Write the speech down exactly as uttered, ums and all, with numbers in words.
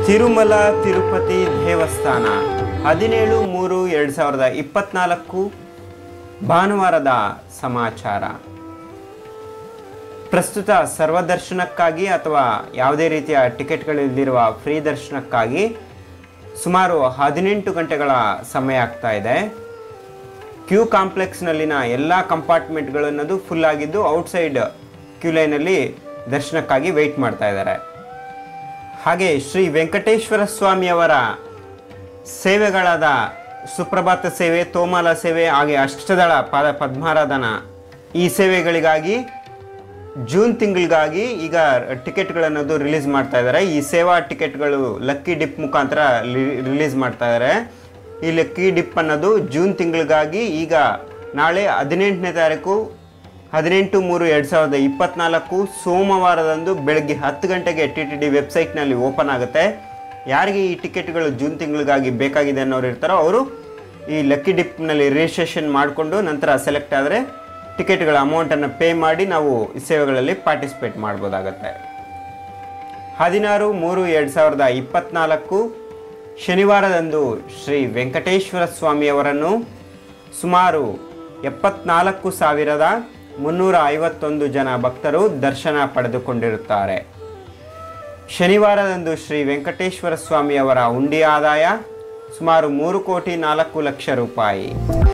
ತಿರುಮಲ ತಿರುಪತಿ ದೇವಸ್ಥಾನ ಹದಿನೇಳು ಮೂರು ಎರಡು ಸಾವಿರದ ಇಪ್ಪತ್ನಾಲ್ಕು ಭಾನುವಾರದ ಸಮಾಚಾರ. ಪ್ರಸ್ತುತ ಸರ್ವದರ್ಶನಕ್ಕಾಗಿ ಅಥವಾ ಯಾವುದೇ ರೀತಿಯ ಟಿಕೆಟ್ಗಳಿಲ್ಲದಿರುವ ಫ್ರೀ ದರ್ಶನಕ್ಕಾಗಿ ಸುಮಾರು ಹದಿನೆಂಟು ಗಂಟೆಗಳ ಸಮಯ ಆಗ್ತಾ ಇದೆ. ಕ್ಯೂ ಕಾಂಪ್ಲೆಕ್ಸ್ನಲ್ಲಿನ ಎಲ್ಲ ಕಂಪಾರ್ಟ್ಮೆಂಟ್ಗಳನ್ನದು ಫುಲ್ ಆಗಿದ್ದು ಔಟ್ಸೈಡ್ ಕ್ಯೂ ಲೈನಲ್ಲಿ ದರ್ಶನಕ್ಕಾಗಿ ವೆಯ್ಟ್ ಮಾಡ್ತಾ ಇದ್ದಾರೆ. ಹಾಗೆ ಶ್ರೀ ವೆಂಕಟೇಶ್ವರ ಸ್ವಾಮಿಯವರ ಸೇವೆಗಳಾದ ಸುಪ್ರಭಾತ ಸೇವೆ, ತೋಮಾಲ ಸೇವೆ, ಹಾಗೆ ಅಷ್ಟದಳ ಪಾದ ಪದ್ಮಾರಾಧನ ಈ ಸೇವೆಗಳಿಗಾಗಿ ಜೂನ್ ತಿಂಗಳಿಗಾಗಿ ಈಗ ಟಿಕೆಟ್ಗಳನ್ನದು ರಿಲೀಸ್ ಮಾಡ್ತಾ ಇದ್ದಾರೆ. ಈ ಸೇವಾ ಟಿಕೆಟ್ಗಳು ಲಕ್ಕಿ ಡಿಪ್ ಮುಖಾಂತರ ರಿಲೀಸ್ ಮಾಡ್ತಾ ಇದ್ದಾರೆ. ಈ ಲಕ್ಕಿ ಡಿಪ್ ಅನ್ನೋದು ಜೂನ್ ತಿಂಗಳಿಗಾಗಿ ಈಗ ನಾಳೆ ಹದಿನೆಂಟನೇ ತಾರೀಕು ಹದಿನೆಂಟು ಮೂರು ಎರಡು ಸಾವಿರದ ಇಪ್ಪತ್ತ್ನಾಲ್ಕು ಸೋಮವಾರದಂದು ಬೆಳಗ್ಗೆ ಹತ್ತು ಗಂಟೆಗೆ ಟಿ ಟಿ ಡಿ ವೆಬ್ಸೈಟ್ನಲ್ಲಿ ಓಪನ್ ಆಗುತ್ತೆ. ಯಾರಿಗೆ ಈ ಟಿಕೆಟ್ಗಳು ಜೂನ್ ತಿಂಗಳಿಗಾಗಿ ಬೇಕಾಗಿದೆ ಅನ್ನೋರು ಇರ್ತಾರೋ ಅವರು ಈ ಲಕ್ಕಿ ಡಿಪ್ನಲ್ಲಿ ರಿಜಿಸ್ಟ್ರೇಷನ್ ಮಾಡಿಕೊಂಡು ನಂತರ ಸೆಲೆಕ್ಟ್ ಆದರೆ ಟಿಕೆಟ್ಗಳ ಅಮೌಂಟನ್ನು ಪೇ ಮಾಡಿ ನಾವು ಈ ಸೇವೆಗಳಲ್ಲಿ ಪಾರ್ಟಿಸಿಪೇಟ್ ಮಾಡ್ಬೋದಾಗತ್ತೆ. ಹದಿನಾರು ಮೂರು ಎರಡು ಸಾವಿರದ ಇಪ್ಪತ್ತ್ನಾಲ್ಕು ಶನಿವಾರದಂದು ಶ್ರೀ ವೆಂಕಟೇಶ್ವರ ಸ್ವಾಮಿಯವರನ್ನು ಸುಮಾರು ಎಪ್ಪತ್ನಾಲ್ಕು ಸಾವಿರದ ಮುನ್ನೂರ ಐವತ್ತೊಂದು ಜನ ಭಕ್ತರು ದರ್ಶನ ಪಡೆದುಕೊಂಡಿರುತ್ತಾರೆ. ಶನಿವಾರದಂದು ಶ್ರೀ ವೆಂಕಟೇಶ್ವರ ಸ್ವಾಮಿಯವರ ಹುಂಡಿ ಆದಾಯ ಸುಮಾರು ಮೂರು ಕೋಟಿ ನಾಲ್ಕು ಲಕ್ಷ ರೂಪಾಯಿ.